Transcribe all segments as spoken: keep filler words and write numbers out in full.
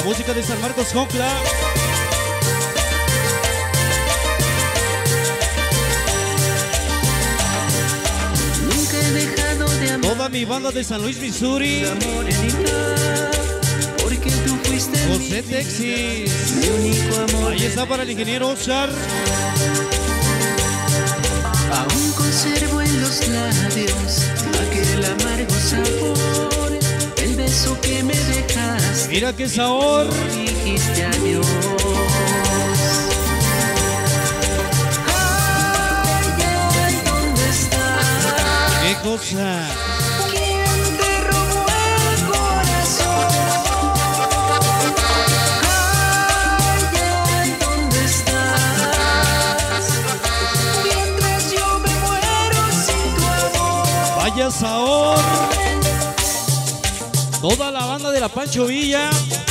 música de San Marcos Jocla. Nunca he dejado de amar. Toda mi banda de San Luis, Missouri. Porque tú fuiste José Texis. mi único amor. Ahí está para el ingeniero Oscar. Aún conservo en los labios aquel amargo sabor, el beso que me dejaste. Mira qué sabor. Dijiste adiós. Ay, ay, ¿dónde estás? Qué cosa. ¿Quién te robó el corazón? Ay, ay, ¿dónde estás? Mientras yo me muero sin tu amor. Vaya sabor. Toda la banda de la Pancho Villa.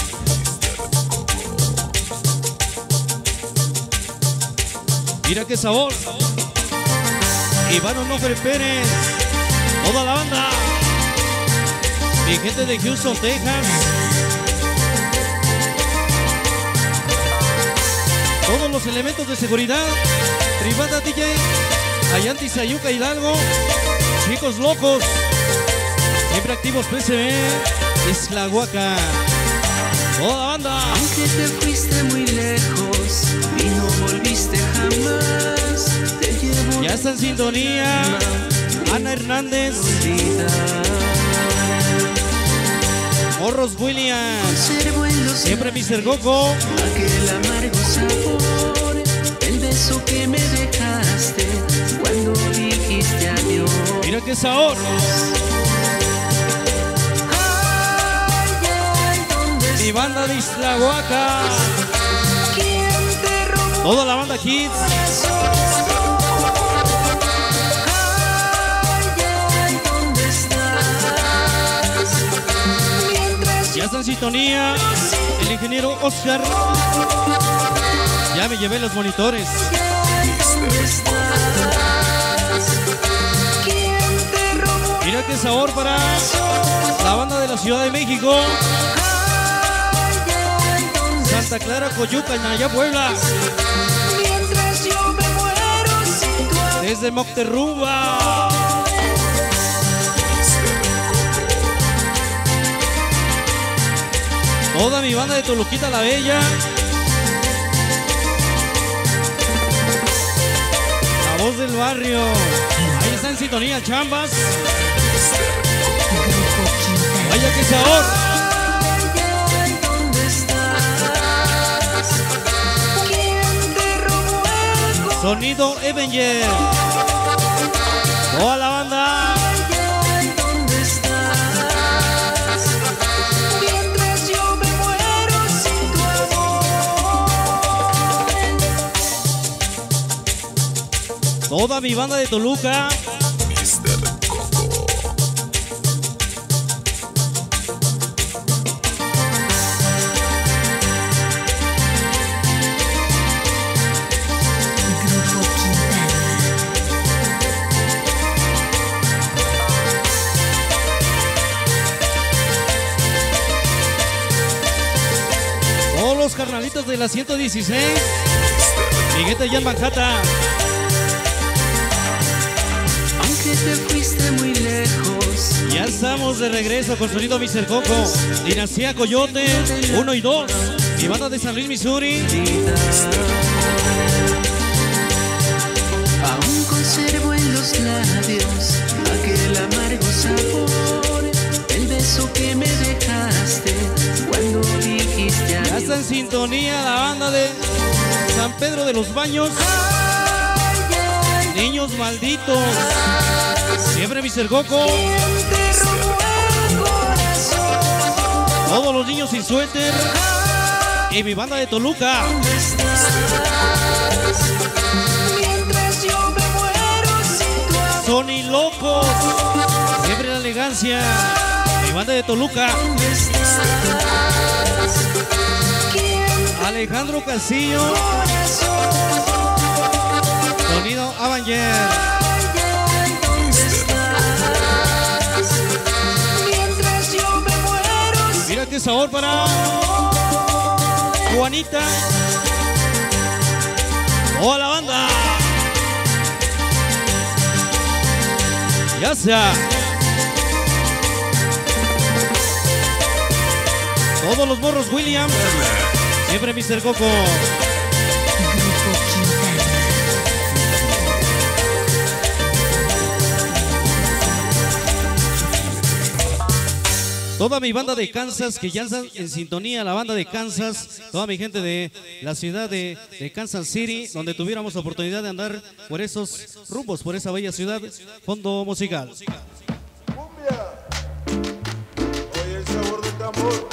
Mira qué sabor. Iván Onofre Pérez. Toda la banda. Mi gente de Houston, Texas. Todos los elementos de seguridad. Tribanda D J. Ayanti Sayuca Hidalgo. Chicos locos. Siempre activos P C B. Es la Huaca. Toda la banda. Aunque te fuiste muy lejos y no volviste jamás, te llevo. Ya está en sintonía Ana Hernández. Morros Williams. Conservo en los Siempre mister Goku. aquel amargo sabor, el beso que me dejaste cuando dijiste adiós. Mira qué sabor. Ay, ay, ¿dónde Mi banda de Isla Huaca. estás? ¿Quién te robó Toda la banda Kids. el corazón? Ay, ay, ¿dónde estás? Mientras Ya está en sintonía el ingeniero Oscar. Ya me llevé los monitores. ¿dónde estás? ¿Quién te robó? Mira qué sabor para la banda de la Ciudad de México. Ay, ay, ¿dónde Santa Clara, Coyuca, Naya, Puebla. mientras yo me muero sin tu amor? Desde Mocterrumba. Toda mi banda de Toluquita la Bella. La voz del barrio. Ahí está en sintonía Chambas. Vaya que sabor. Ay, ay, ¿dónde estás? ¿Quién te robó el corazón? Sonido Avenger. Toda la banda. Ay, ay, ¿dónde estás? Mientras yo me muero sin tu amor. Toda mi banda de Toluca. Todos los carnalitos de la ciento dieciséis. Miguete ya en Manhattan. Aunque te fuiste muy lejos, Ya estamos de regreso con sonido mister Coco. Dinastía Coyote uno y dos. Mi banda de San Luis, Missouri. aún conservo en los labios aquel amargo sabor, el beso que me dejaste cuando dijiste Ya adiós. está en sintonía la banda de San Pedro de los Baños. Ay, ay, Niños malditos. Siempre mister Coco. ¿quién te robó el corazón? Todos los niños sin suéter. Y mi banda de Toluca. ¿Dónde estás? Mientras yo me muero sin tu amor. Sony Locos. Siempre la elegancia. Mi banda de Toluca. ¿Dónde estás? ¿Quién te Alejandro Castillo. corazón? Sonido Avenger. Ay, ay, ¿dónde estás? Mientras yo me muero sin Mira qué sabor para Juanita. ¡Toda la banda! Ya sea. Todos los morros William. Siempre mister Coco. Toda mi banda de Kansas, que ya están en sintonía, la banda de Kansas, toda mi gente de la ciudad de, de Kansas City, donde tuviéramos la oportunidad de andar por esos rumbos, por esa bella ciudad. Fondo musical. Cumbia. Oye, el sabor del tambor.